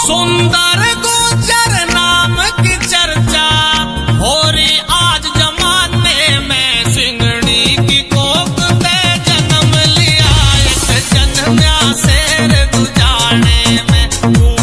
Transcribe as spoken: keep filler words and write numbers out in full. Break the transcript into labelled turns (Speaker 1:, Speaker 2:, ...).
Speaker 1: सुंदर गुजर नाम की चर्चा हो रही आज जमाने में। सिंगड़ी की कोख में जन्म लिया एक जन्म्या शेर दुजाने में।